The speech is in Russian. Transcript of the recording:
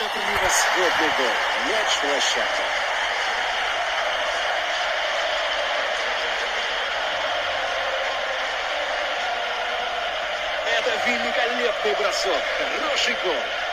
Это превосходный гол. Мяч в площадке. Это великолепный бросок. Хороший гол.